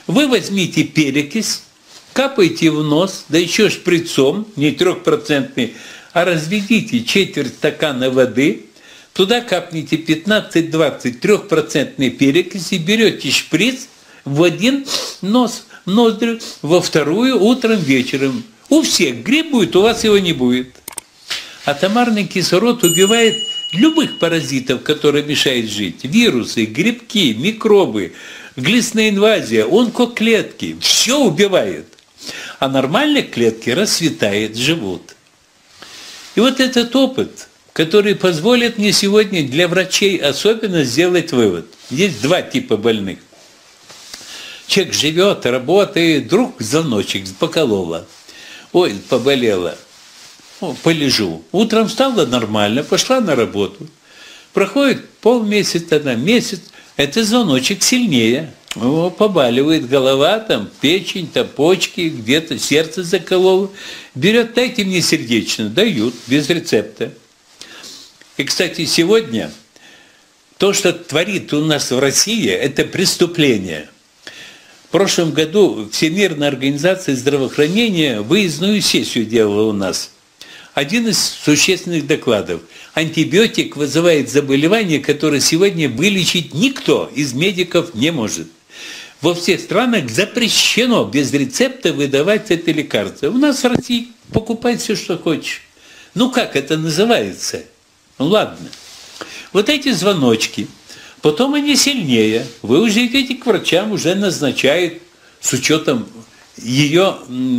Вы возьмите перекись, капайте в нос, да еще шприцом, не 3%, а разведите четверть стакана воды, туда капните 15-20 3% перекиси, берете шприц в один нос, ноздрю, во вторую утром, вечером. У всех грипп будет, у вас его не будет. А томарный кислород убивает любых паразитов, которые мешают жить. Вирусы, грибки, микробы, глистная инвазия, онкоклетки. Все убивает. А нормальные клетки расцветают, живут. И вот этот опыт, который позволит мне сегодня для врачей особенно сделать вывод. Есть два типа больных. Человек живет, работает, вдруг звоночек покололо. Ой, поболело. Полежу. Утром встала нормально, пошла на работу. Проходит полмесяца, месяц, это звоночек сильнее. Побаливает голова, там, печень, там, почки, где-то сердце закололо. Берет, дайте мне сердечно, дают, без рецепта. И, кстати, сегодня то, что творит у нас в России, это преступление. В прошлом году Всемирная организация здравоохранения выездную сессию делала у нас. Один из существенных докладов. Антибиотик вызывает заболевание, которое сегодня вылечить никто из медиков не может. Во всех странах запрещено без рецепта выдавать это лекарство. У нас в России покупай все, что хочешь. Ну как это называется? Ну ладно. Вот эти звоночки, потом они сильнее. Вы уже идете к врачам, уже назначают с учетом ее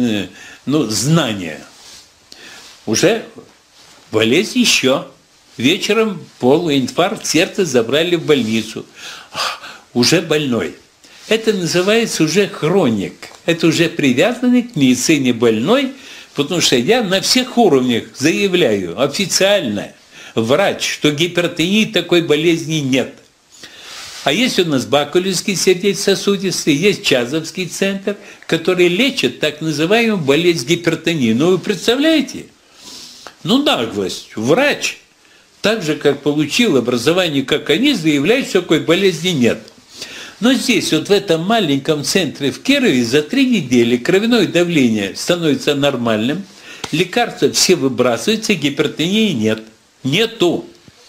знания. Уже болезнь еще. Вечером полуинфаркт, сердце забрали в больницу. Уже больной. Это называется уже хроник. Это уже привязанный к медицине больной, потому что я на всех уровнях заявляю официально, врач, что гипертонии такой болезни нет. А есть у нас Бакулевский сердечно-сосудистый, есть Чазовский центр, который лечит так называемую болезнь гипертонии. Ну вы представляете? Ну наглость. Врач, так же как получил образование, как они, заявляют, что такой болезни нет. Но здесь, вот в этом маленьком центре в Кирове, за 3 недели кровяное давление становится нормальным, лекарства все выбрасываются, гипертонии нет. Нету.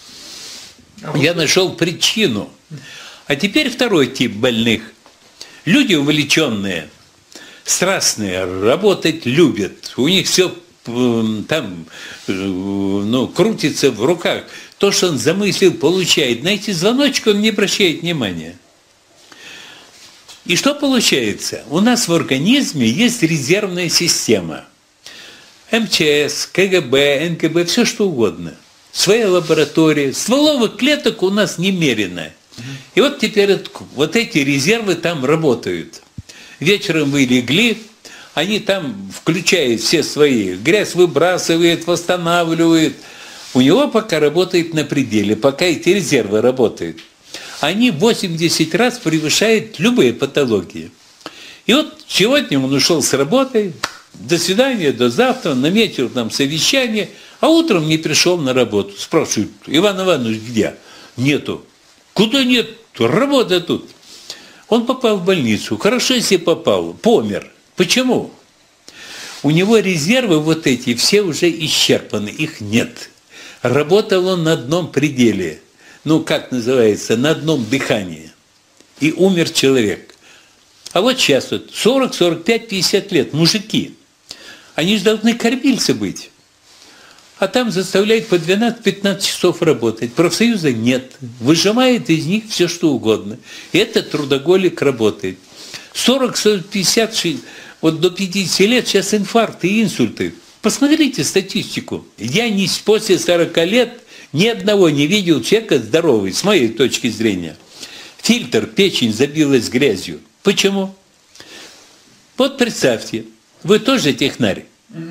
Я нашел причину. А теперь второй тип больных. Люди увлеченные, страстные, работать любят. У них все там крутится в руках. То, что он замыслил, получает. На эти звоночки он не обращает внимания. И что получается? У нас в организме есть резервная система. МЧС, КГБ, НКБ, все что угодно. Своя лаборатория. Стволовых клеток у нас немерено. И вот теперь вот эти резервы там работают. Вечером вы легли, они там включают все свои. Грязь выбрасывают, восстанавливают. У него пока работает на пределе, пока эти резервы работают. Они 80 раз превышают любые патологии. И вот сегодня он ушел с работы, до свидания, до завтра, наметил там совещание, а утром не пришел на работу. Спрашивают: Иван Иванович, где? Нету. Куда нет? Работа тут. Он попал в больницу. Хорошо, если попал. Помер. Почему? У него резервы вот эти все уже исчерпаны, их нет. Работал он на одном пределе. Ну, как называется, на одном дыхании. И умер человек. А вот сейчас вот 40, 45, 50 лет, мужики. Они же должны кормильцы быть. А там заставляют по 12-15 часов работать. Профсоюза нет. Выжимает из них все, что угодно. И этот трудоголик работает. 40, 40, 50, 60, вот до 50 лет сейчас инфаркты и инсульты. Посмотрите статистику. Я после 40 лет ни одного не видел человека здоровый, с моей точки зрения. Фильтр, печень забилась грязью. Почему? Вот представьте, вы тоже технарь.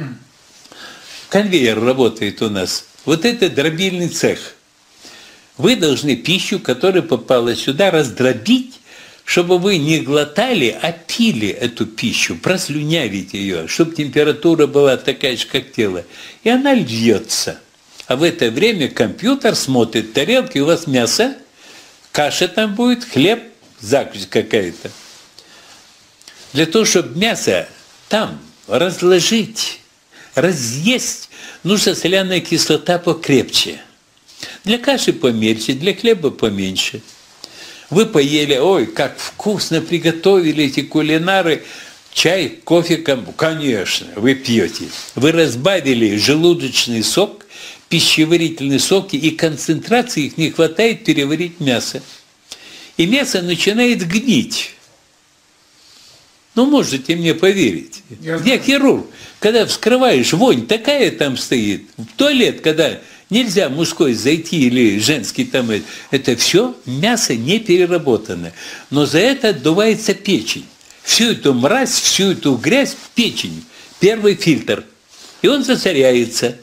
Конвейер работает у нас. Вот это дробильный цех. Вы должны пищу, которая попала сюда, раздробить, чтобы вы не глотали, а пили эту пищу, прослюнявить ее, чтобы температура была такая же, как тело. И она льется. А в это время компьютер смотрит тарелки, у вас мясо, каша там будет, хлеб, закусь какая-то. Для того, чтобы мясо там разложить, разъесть, нужна соляная кислота покрепче. Для каши помельче, для хлеба поменьше. Вы поели, ой, как вкусно приготовили эти кулинары, чай, кофе, конечно, вы пьете. Вы разбавили желудочный сок, пищеварительные соки, и концентрации их не хватает переварить мясо. И мясо начинает гнить. Ну, можете мне поверить. Я хирург. Когда вскрываешь, вонь такая там стоит. В туалет, когда нельзя мужской зайти или женский там, это все мясо не переработано. Но за это отдувается печень. Всю эту мразь, всю эту грязь в печень. Первый фильтр. И он засоряется.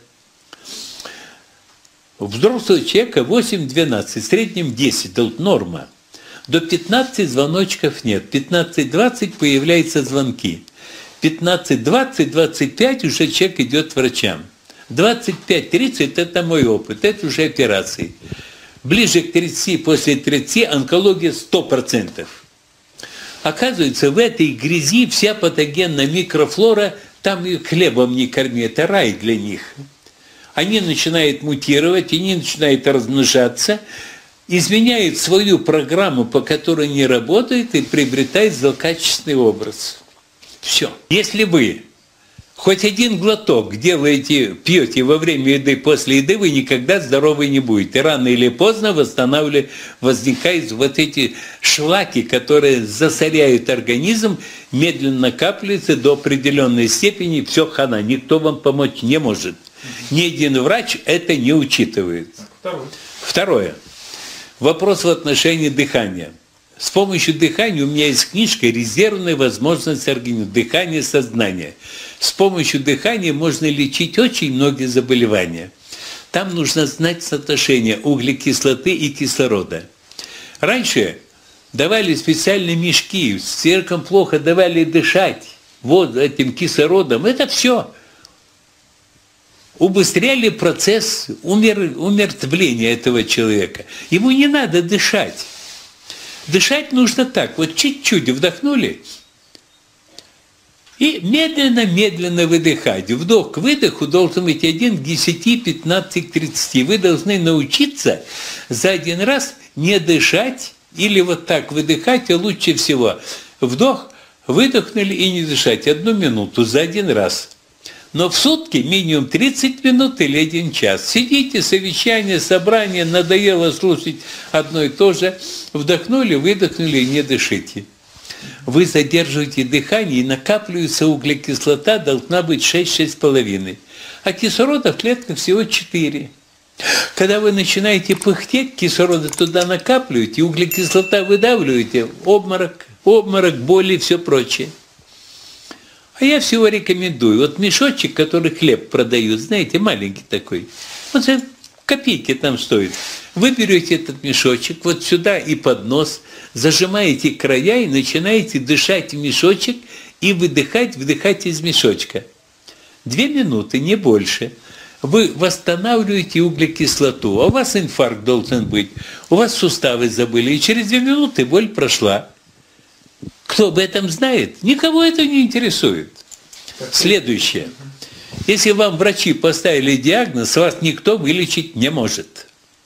У взрослого человека 8-12, в среднем 10, это норма. До 15 звоночков нет. 15-20 появляются звонки. 15-20-25 уже человек идет к врачам. 25-30 это мой опыт, это уже операции. Ближе к 30, после 30 онкология 100%. Оказывается, в этой грязи вся патогенная микрофлора, там и хлебом не корми, это рай для них. Они начинают мутировать, они начинают размножаться, изменяют свою программу, по которой не работает, и приобретает злокачественный образ. Все. Если вы хоть один глоток делаете, пьете во время еды, после еды, вы никогда здоровы не будете. Рано или поздно возникают вот эти шлаки, которые засоряют организм, медленно накапливаются до определенной степени, все хана, никто вам помочь не может. Ни один врач это не учитывает. Второе. Вопрос в отношении дыхания. С помощью дыхания у меня есть книжка «Резервная возможность организма. Дыхание сознания». С помощью дыхания можно лечить очень многие заболевания. Там нужно знать соотношение углекислоты и кислорода. Раньше давали специальные мешки, с церком плохо давали дышать. Вот этим кислородом. Это все. Убыстряли процесс умертвления этого человека. Ему не надо дышать. Дышать нужно так, вот чуть-чуть вдохнули и медленно-медленно выдыхать. Вдох к выдоху должен быть 1 к 10, 15 к 30. Вы должны научиться за один раз не дышать или вот так выдыхать, а лучше всего вдох, выдохнули и не дышать 1 минуту за один раз. Но в сутки минимум 30 минут или 1 час. Сидите, совещание, собрание, надоело слушать одно и то же. Вдохнули, выдохнули и не дышите. Вы задерживаете дыхание, и накапливается углекислота, должна быть 6-6,5. А кислорода в клетках всего 4. Когда вы начинаете пыхтеть, кислорода туда накапливаете, углекислота выдавливаете, обморок, боли и все прочее. А я всего рекомендую. Вот мешочек, который хлеб продают, знаете, маленький такой. Вот за копейки там стоит. Вы берете этот мешочек вот сюда и под нос, зажимаете края и начинаете дышать в мешочек и вдыхать из мешочка. 2 минуты, не больше. Вы восстанавливаете углекислоту, а у вас инфаркт должен быть, у вас суставы забыли, и через 2 минуты боль прошла. Кто об этом знает? Никого это не интересует. Следующее. Если вам врачи поставили диагноз, вас никто вылечить не может.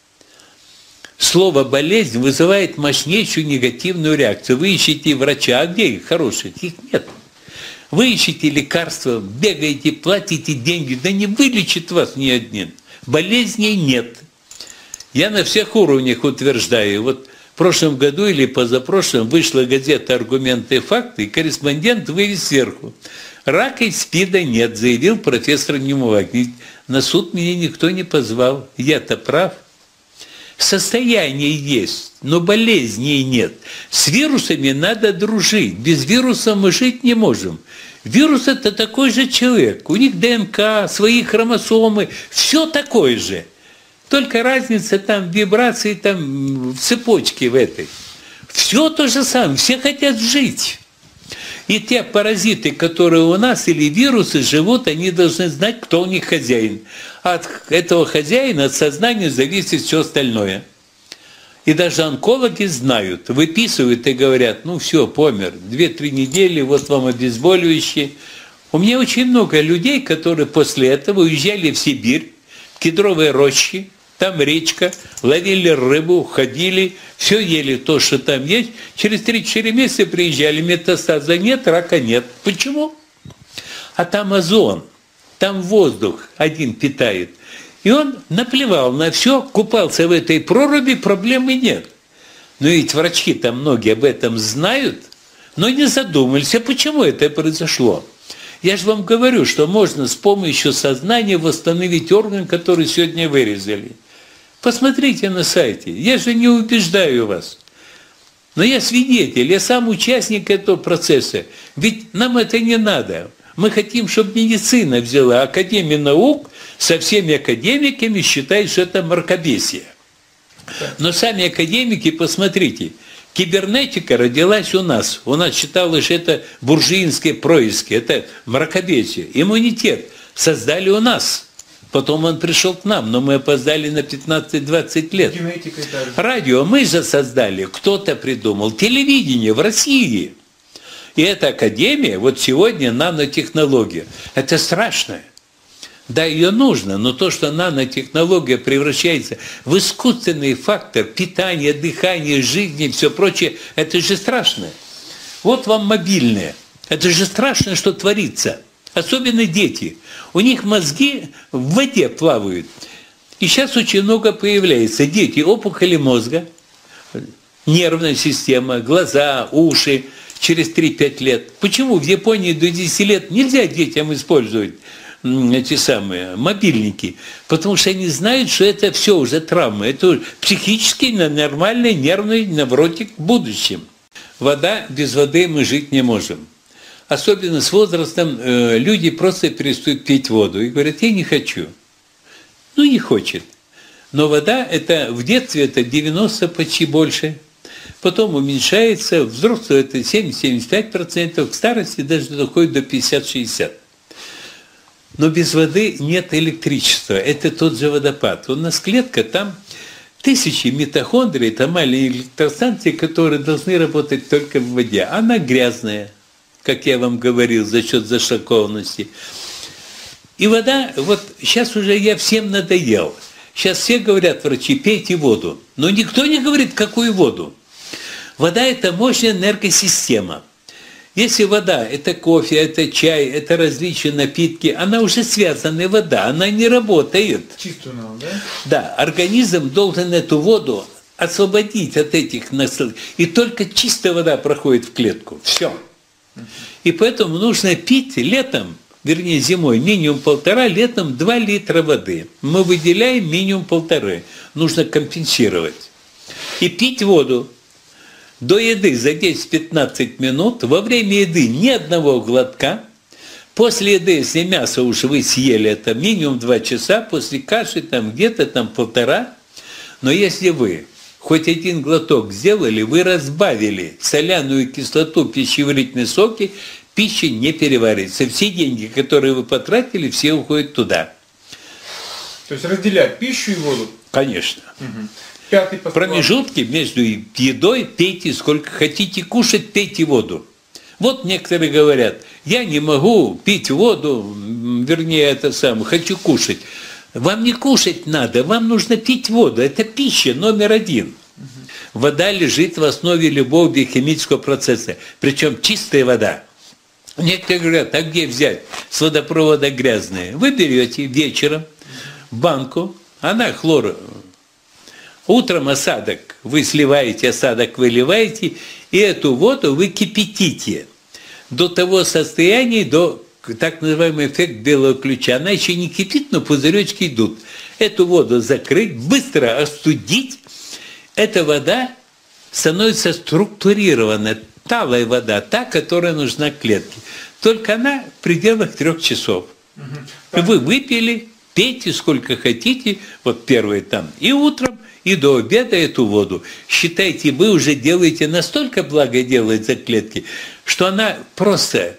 Слово «болезнь» вызывает мощнейшую негативную реакцию. Вы ищете врача, а где их хороших? Их нет. Вы ищете лекарства, бегаете, платите деньги, да не вылечит вас ни один. Болезней нет. Я на всех уровнях утверждаю. Вот в прошлом году или позапрошлом вышла газета «Аргументы и факты», и корреспондент вывез сверху. Рака и СПИДа нет, заявил профессор Немовак. На суд меня никто не позвал. Я-то прав. Состояние есть, но болезней нет. С вирусами надо дружить. Без вируса мы жить не можем. Вирус – это такой же человек. У них ДНК, свои хромосомы, все такое же. Только разница там в вибрации, там в цепочке в этой. Все то же самое, все хотят жить. И те паразиты, которые у нас, или вирусы живут, они должны знать, кто у них хозяин. От этого хозяина, от сознания зависит все остальное. И даже онкологи знают, выписывают и говорят, ну все, помер, 2-3 недели, вот вам обезболивающее. У меня очень много людей, которые после этого уезжали в Сибирь, в кедровые рощи, там речка, ловили рыбу, ходили, все ели то, что там есть. Через 3-4 месяца приезжали, метастаза нет, рака нет. Почему? А там озон, там воздух один питает. И он наплевал на все, купался в этой проруби, проблемы нет. Но ведь врачи-то многие об этом знают, но не задумались, а почему это произошло. Я же вам говорю, что можно с помощью сознания восстановить орган, который сегодня вырезали. Посмотрите на сайте. Я же не убеждаю вас. Но я свидетель, я сам участник этого процесса. Ведь нам это не надо. Мы хотим, чтобы медицина взяла. Академия наук со всеми академиками считает, что это мракобесие. Но сами академики, посмотрите, кибернетика родилась у нас. У нас считалось, что это буржуинские происки, это мракобесие. Иммунитет создали у нас. Потом он пришел к нам, но мы опоздали на 15-20 лет. Радио мы же создали, кто-то придумал. Телевидение в России. И эта академия, вот сегодня нанотехнология. Это страшно. Да, ее нужно, но то, что нанотехнология превращается в искусственный фактор питания, дыхания, жизни и все прочее, это же страшно. Вот вам мобильное. Это же страшно, что творится. Особенно дети. У них мозги в воде плавают. И сейчас очень много появляется. Дети, опухоли мозга, нервная система, глаза, уши через 3-5 лет. Почему в Японии до 10 лет нельзя детям использовать эти самые мобильники? Потому что они знают, что это все уже травма. Это психический, нормальный, нервный невротик в будущем. Вода, без воды мы жить не можем. Особенно с возрастом люди просто перестают пить воду и говорят, я не хочу. Ну, не хочет. Но вода, это в детстве это 90, почти больше. Потом уменьшается, взрослый это 70-75%, к старости даже доходит до 50-60%. Но без воды нет электричества. Это тот же водопад. У нас клетка, там тысячи митохондрий, это маленькие электростанции, которые должны работать только в воде. Она грязная, как я вам говорил, за счет зашлакованности. И вода, вот сейчас уже я всем надоел. Сейчас все говорят, врачи, пейте воду. Но никто не говорит, какую воду. Вода – это мощная энергосистема. Если вода – это кофе, это чай, это различные напитки, она уже связанная вода, она не работает. Чистую надо, да? Да, организм должен эту воду освободить от этих наслоений. И только чистая вода проходит в клетку. Все. И поэтому нужно пить летом, вернее зимой, минимум 1,5, летом 2 литра воды. Мы выделяем минимум 1,5. Нужно компенсировать. И пить воду до еды за 10-15 минут, во время еды ни одного глотка. После еды, если мясо уж вы съели, это минимум 2 часа, после каши там где-то там 1,5. Но если вы хоть один глоток сделали, вы разбавили соляную кислоту, пищеварительные соки, пища не переварится. Все деньги, которые вы потратили, все уходят туда. То есть разделять пищу и воду? Конечно. Угу. Пятый постулат. Промежутки между едой пейте сколько хотите, кушать пейте воду. Вот некоторые говорят, я не могу пить воду, вернее, это самое, хочу кушать. Вам не кушать надо, вам нужно пить воду. Это пища номер 1. Вода лежит в основе любого биохимического процесса. Причем чистая вода. Некоторые говорят, а где взять? С водопровода грязная. Вы берете вечером банку, она хлор. Утром осадок вы сливаете, осадок выливаете, и эту воду вы кипятите до того состояния, до так называемый эффект белого ключа. Она еще не кипит, но пузыречки идут. Эту воду закрыть, быстро остудить. Эта вода становится структурированной. Талая вода, та, которая нужна клетке. Только она в пределах 3 часов. Вы выпили, пейте сколько хотите, вот первый там, и утром, и до обеда эту воду. Считайте, вы уже делаете настолько благо делать за клетки, что она просто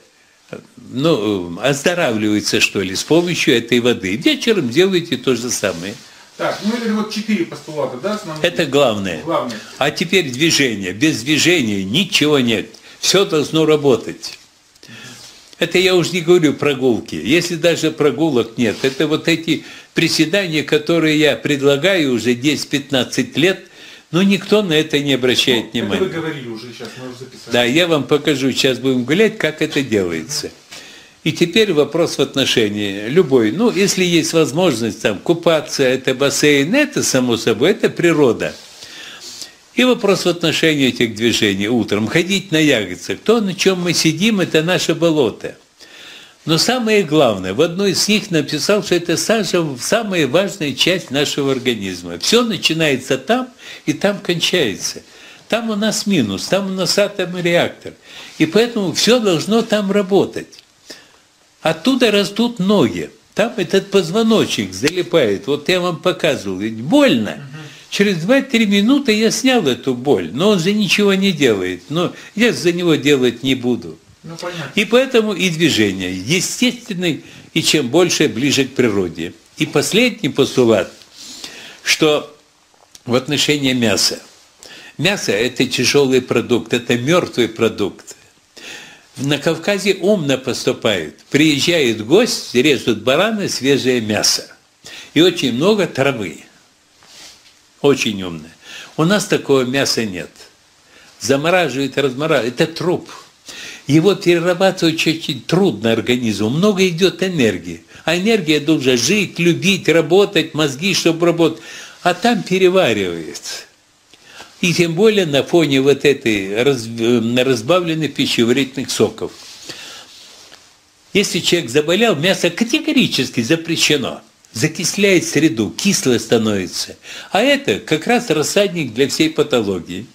оздоравливается, что ли, с помощью этой воды. Вечером делайте то же самое. Так, ну это вот 4 постулата, да? Это главное. А теперь движение. Без движения ничего нет. Все должно работать. Это я уже не говорю прогулки. Если даже прогулок нет, это вот эти приседания, которые я предлагаю уже 10-15 лет, но никто на это не обращает внимания. Это вы говорили уже, сейчас мы уже записали. Да, я вам покажу, сейчас будем гулять, как это делается. И теперь вопрос в отношении любой. Ну, если есть возможность там купаться, это бассейн, это само собой, это природа. И вопрос в отношении этих движений утром. Ходить на ягодицах. То, на чем мы сидим, это наше болото. Но самое главное, в одной из них написал, что это самая важная часть нашего организма. Все начинается там, и там кончается. Там у нас минус, там у нас атомный реактор. И поэтому все должно там работать. Оттуда растут ноги. Там этот позвоночник залипает. Вот я вам показывал. Ведь больно. Через 2-3 минуты я снял эту боль. Но он же ничего не делает. Но я за него делать не буду. Ну, понятно. И поэтому и движение естественное, и чем больше, ближе к природе. И последний постулат, что в отношении мяса. Мясо – это тяжелый продукт, это мертвый продукт. На Кавказе умно поступают. Приезжает гость, режут бараны, свежее мясо. И очень много травы. Очень умно. У нас такого мяса нет. Замораживают, размораживают. Это труп. Его перерабатывать очень трудно организму. Много идет энергии. А энергия должна жить, любить, работать, мозги, чтобы работать. А там переваривается. И тем более на фоне вот этой разбавленной пищеварительных соков. Если человек заболел, мясо категорически запрещено. Закисляет среду, кисло становится. А это как раз рассадник для всей патологии.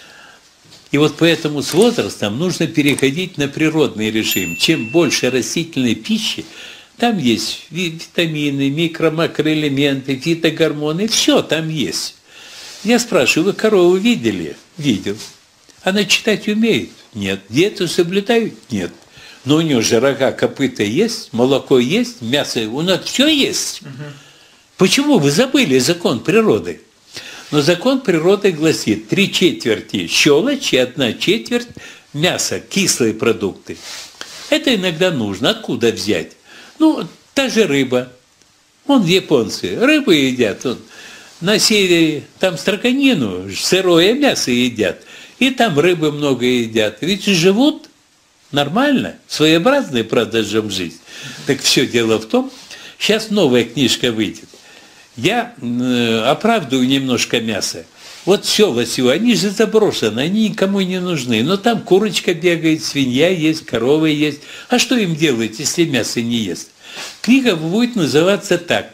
И вот поэтому с возрастом нужно переходить на природный режим. Чем больше растительной пищи, там есть витамины, микро-макроэлементы, фитогормоны, все там есть. Я спрашиваю, вы корову видели? Видел. Она читать умеет? Нет. Диету соблюдают? Нет. Но у нее же рога, копыта есть, молоко есть, мясо, у нас все есть. Почему вы забыли закон природы? Но закон природы гласит 3/4 щелочь и 1/4 мяса, кислые продукты. Это иногда нужно. Откуда взять? Ну, та же рыба. Вон японцы рыбу едят. На севере там строканину, сырое мясо едят. И там рыбы много едят. Ведь живут нормально, своеобразной, правда, жизнь. Так все дело в том, сейчас новая книжка выйдет. Я оправдываю немножко мясо. Вот села сего, они же заброшены, они никому не нужны. Но там курочка бегает, свинья есть, корова есть. А что им делать, если мясо не ест? Книга будет называться так.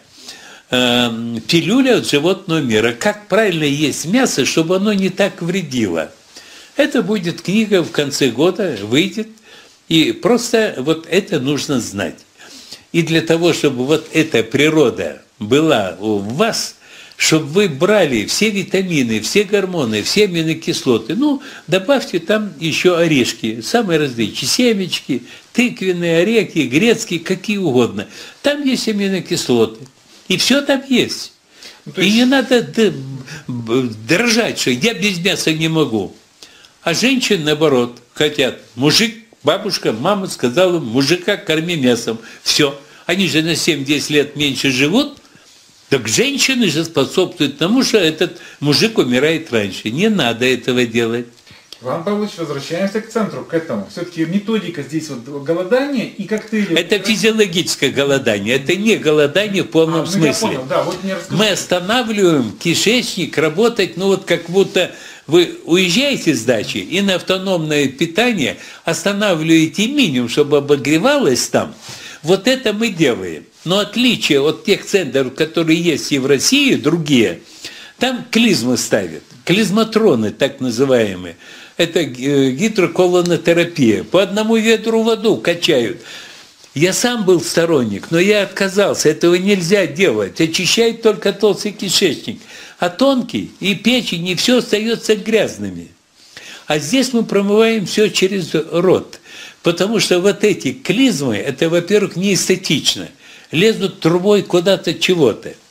«Пилюля от животного мира. Как правильно есть мясо, чтобы оно не так вредило». Это будет книга в конце года, выйдет. И просто вот это нужно знать. И для того, чтобы вот эта природа была у вас, чтобы вы брали все витамины, все гормоны, все аминокислоты, ну, добавьте там еще орешки, самые различные, семечки, тыквенные орехи, грецкие, какие угодно. Там есть аминокислоты. И все там есть. И не надо дрожать, что я без мяса не могу. А женщины, наоборот, хотят. Мужик, бабушка, мама сказала, мужика корми мясом. Все. Они же на 7-10 лет меньше живут. Так женщины же способствуют тому, что этот мужик умирает раньше. Не надо этого делать. Иван Павлович, возвращаемся к центру, к этому. Все-таки методика здесь вот голодание и коктейли. Это физиологическое голодание, это не голодание в полном смысле. Я понял, да, вот мы останавливаем кишечник работать, ну вот как будто вы уезжаете с дачи и на автономное питание останавливаете минимум, чтобы обогревалось там. Вот это мы делаем. Но отличие от тех центров, которые есть и в России, другие, там клизмы ставят, клизматроны так называемые. Это гидроколонотерапия. По одному ведру воду качают. Я сам был сторонник, но я отказался. Этого нельзя делать. Очищает только толстый кишечник. А тонкий и печень, и все остается грязными. А здесь мы промываем все через рот. Потому что вот эти клизмы, это, во-первых, не эстетично. Лезут трубой куда-то чего-то.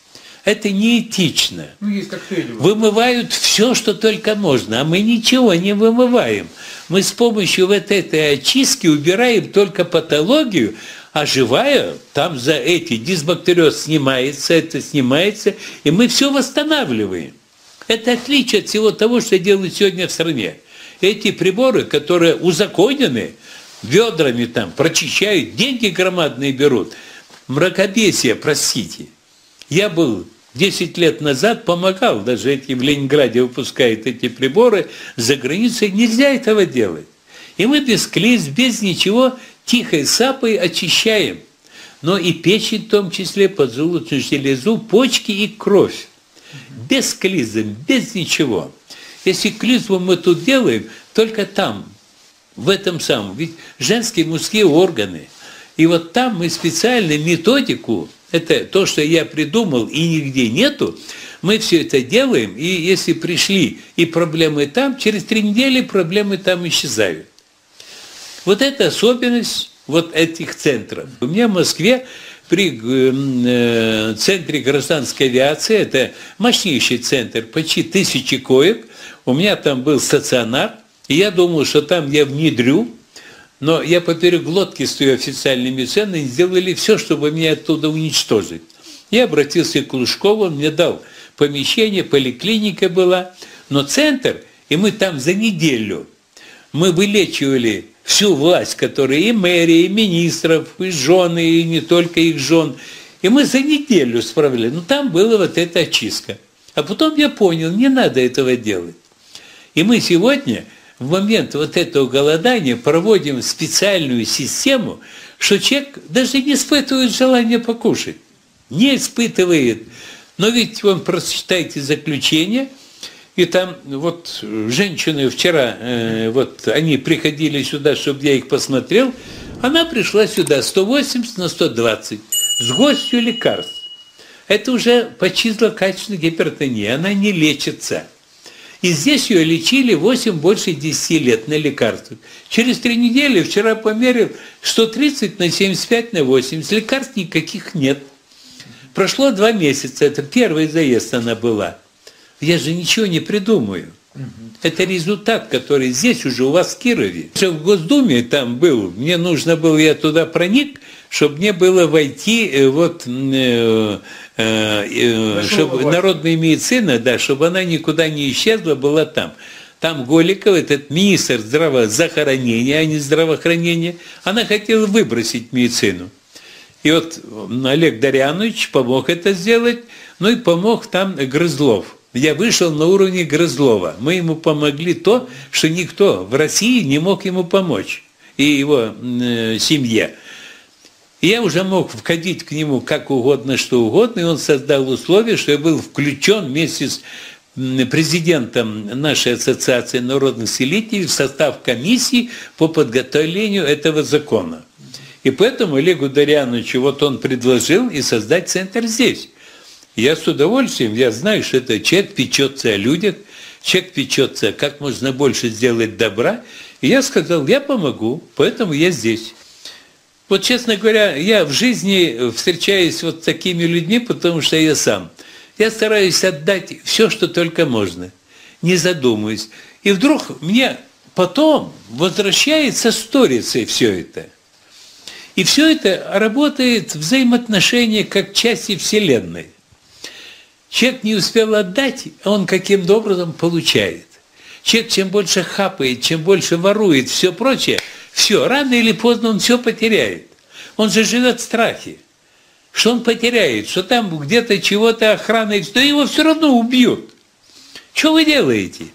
Это неэтично. Ну, есть коктейли. Вымывают все, что только можно, а мы ничего не вымываем. Мы с помощью вот этой очистки убираем только патологию, а живая, там за эти дисбактериоз снимается, это снимается, и мы все восстанавливаем. Это отличие от всего того, что делают сегодня в стране. Эти приборы, которые узаконены, ведрами там прочищают, деньги громадные берут. Мракобесие, простите. Я был 10 лет назад, помогал, даже эти в Ленинграде выпускают эти приборы, за границей нельзя этого делать. И мы без клизм, без ничего, тихой сапой очищаем. Но и печень в том числе, поджелудочную железу, почки и кровь. Без клизм, без ничего. Если клизму мы тут делаем, только там, в этом самом. Ведь женские, мужские органы. И вот там мы специально методику, это то, что я придумал и нигде нету, мы все это делаем, и если пришли и проблемы там, через 3 недели проблемы там исчезают. Вот это особенность вот этих центров. У меня в Москве при центре гражданской авиации, это мощнейший центр, почти 1000 коек, у меня там был стационар, и я думал, что там я внедрю, но я поперек глотки стою официальной медицины, и сделали все, чтобы меня оттуда уничтожить. Я обратился к Лужкову, он мне дал помещение, поликлиника была, но центр, и мы там за неделю, мы вылечивали всю власть, которая и мэрия, и министров, и жены, и не только их жен, и мы за неделю справляли. Ну, там была вот эта очистка. А потом я понял, не надо этого делать. И мы сегодня, в момент вот этого голодания, проводим специальную систему, что человек даже не испытывает желания покушать. Не испытывает. Но ведь вон прочитайте заключение, и там вот женщины вчера, вот они приходили сюда, чтобы я их посмотрел, она пришла сюда 180 на 120 с горстью лекарств. Это уже почти злокачественная гипертония, она не лечится. И здесь ее лечили 8 больше 10 лет на лекарствах. Через 3 недели, вчера померил, 130 на 75 на 80, лекарств никаких нет. Прошло 2 месяца, это первый заезд она была. Я же ничего не придумаю. Это результат, который здесь уже у вас в Кирове. В Госдуме там был, мне нужно было, я туда проник, чтобы мне было войти, вот, чтобы народная медицина, да, чтобы она никуда не исчезла, была там. Там Голиков, этот министр захоронения, а не здравоохранения, она хотела выбросить медицину. И вот Олег Дарьянович помог это сделать, ну и помог там Грызлов. Я вышел на уровне Грызлова. Мы ему помогли то, что никто в России не мог ему помочь, и его семье. И я уже мог входить к нему как угодно, что угодно, и он создал условия, что я был включен вместе с президентом нашей ассоциации народных целителей в состав комиссии по подготовлению этого закона. И поэтому Олегу Дарьяновичу вот он предложил и создать центр здесь. Я с удовольствием, я знаю, что это человек печется о людях, человек печется, как можно больше сделать добра. И я сказал, я помогу, поэтому я здесь. Вот, честно говоря, я в жизни встречаюсь вот с такими людьми, потому что я сам. Я стараюсь отдать все, что только можно, не задумываясь. И вдруг мне потом возвращается сторицей все это. И все это работает взаимоотношения как части Вселенной. Человек не успел отдать, а он каким-то образом получает. Человек чем больше хапает, чем больше ворует, все прочее, все, рано или поздно он все потеряет. Он же живет в страхе. Что он потеряет, что там где-то чего-то охрана, что его все равно убьют. Что вы делаете?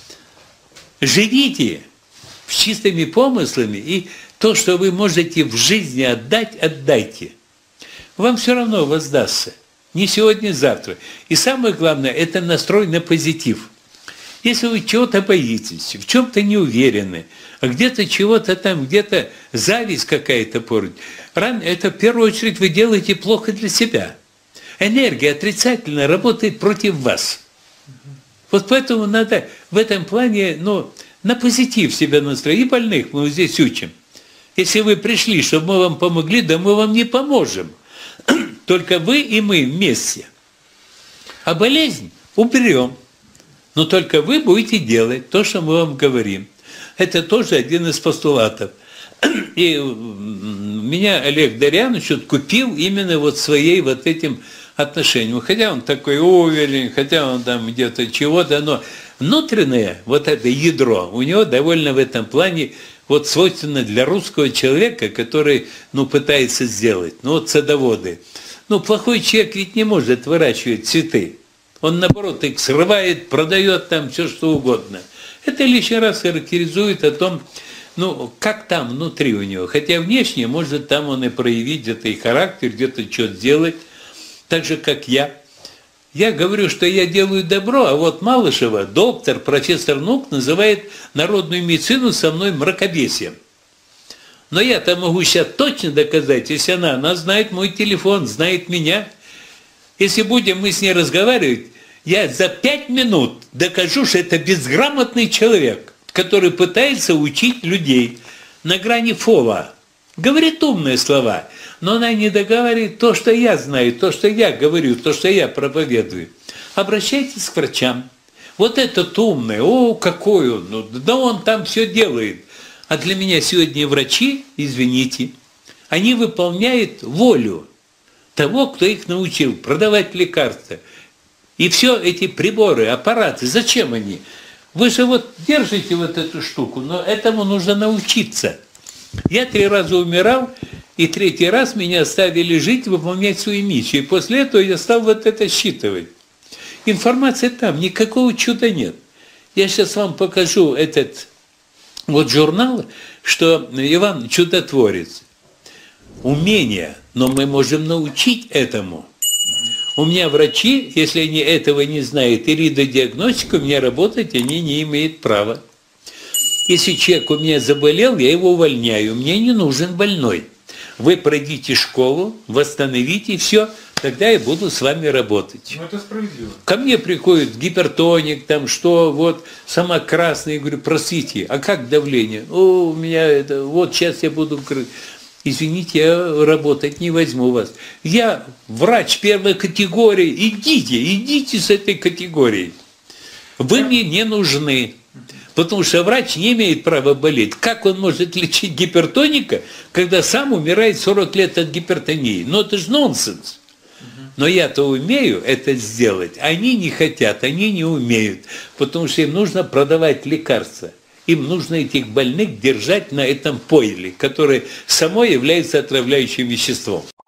Живите с чистыми помыслами, и то, что вы можете в жизни отдать, отдайте. Вам все равно воздастся. Не сегодня, завтра. И самое главное, это настрой на позитив. Если вы чего-то боитесь, в чем-то не уверены, а где-то чего-то там, где-то зависть какая-то порой, это в первую очередь вы делаете плохо для себя. Энергия отрицательная работает против вас. Вот поэтому надо в этом плане, на позитив себя настроить. И больных мы вот здесь учим. Если вы пришли, чтобы мы вам помогли, да мы вам не поможем. Только вы и мы вместе. А болезнь уберем. Но только вы будете делать то, что мы вам говорим. Это тоже один из постулатов. И меня Олег Дарьянович купил именно вот своей вот этим отношением. Хотя он такой уверен, хотя он там где-то чего-то, но внутреннее, вот это ядро, у него довольно в этом плане вот свойственно для русского человека, который, пытается сделать. Вот садоводы. Плохой человек ведь не может выращивать цветы. Он, наоборот, их срывает, продает там все, что угодно. Это лишний раз характеризует о том, как там внутри у него. Хотя внешне, может, там он и проявить где-то и характер, где-то что-то сделать. Так же, как я. Я говорю, что я делаю добро, а вот Малышева, доктор, профессор наук, называет народную медицину со мной мракобесием. Но я-то могу сейчас точно доказать, если она знает мой телефон, знает меня. Если будем мы с ней разговаривать, я за 5 минут докажу, что это безграмотный человек, который пытается учить людей на грани фола. Говорит умные слова, но она не договаривает то, что я знаю, то, что я говорю, то, что я проповедую. Обращайтесь к врачам. Вот этот умный, какой он, да он там все делает. А для меня сегодня врачи, извините, они выполняют волю того, кто их научил продавать лекарства. И все эти приборы, аппараты, зачем они? Вы же вот держите вот эту штуку, но этому нужно научиться. Я 3 раза умирал, и 3-й раз меня оставили жить, выполнять свою миссию. И после этого я стал вот это считывать. Информация там, никакого чуда нет. Я сейчас вам покажу этот вот журнал, что Иван чудотворец. Умение, но мы можем научить этому. У меня врачи, если они этого не знают, и ридодиагностику, у меня работать они не имеют права. Если человек у меня заболел, я его увольняю. Мне не нужен больной. Вы пройдите школу, восстановите, и все, тогда я буду с вами работать. Ну, это справедливо. Ко мне приходит гипертоник, там что, вот, сама красная, я говорю, простите, а как давление? У меня это, вот сейчас я буду... Извините, я работать не возьму вас. Я врач 1-й категории, идите с этой категорией. Вы мне не нужны. Потому что врач не имеет права болеть. Как он может лечить гипертоника, когда сам умирает 40 лет от гипертонии? Это же нонсенс. Но я-то умею это сделать. Они не хотят, они не умеют. Потому что им нужно продавать лекарства. Им нужно этих больных держать на этом пойле, которое само является отравляющим веществом.